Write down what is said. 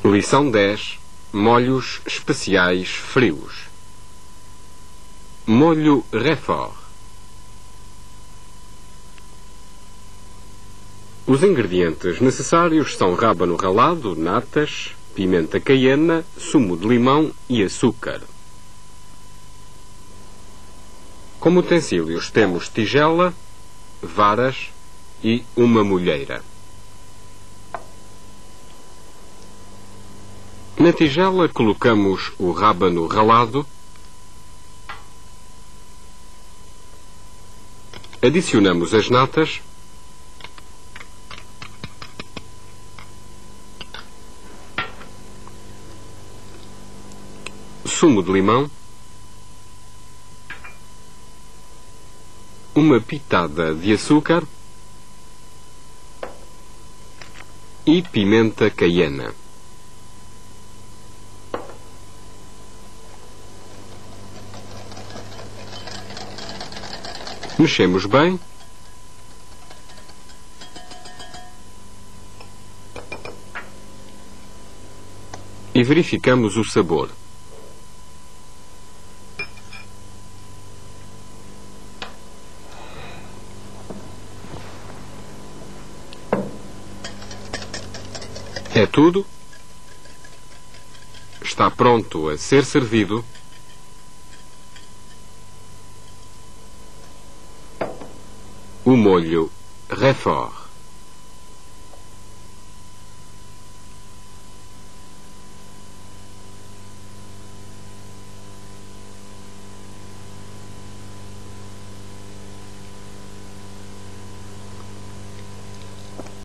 Lição 10. Molhos especiais frios. Molho Roquefort. Os ingredientes necessários são rábano ralado, natas, pimenta caiena, sumo de limão e açúcar. Como utensílios temos tigela, varas e uma molheira. Na tigela colocamos o rábano ralado, adicionamos as natas, sumo de limão, uma pitada de açúcar e pimenta caiena. Mexemos bem e verificamos o sabor. É tudo. Está pronto a ser servido. O molho Roquefort.